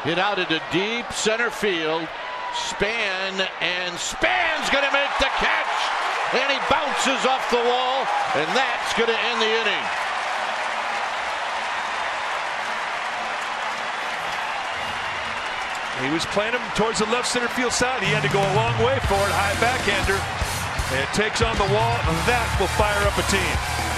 Hit out into deep center field. Span, and Span's going to make the catch. And he bounces off the wall, and that's going to end the inning. He was playing him towards the left center field side. He had to go a long way for it. High backhander. And it takes on the wall. That will fire up a team.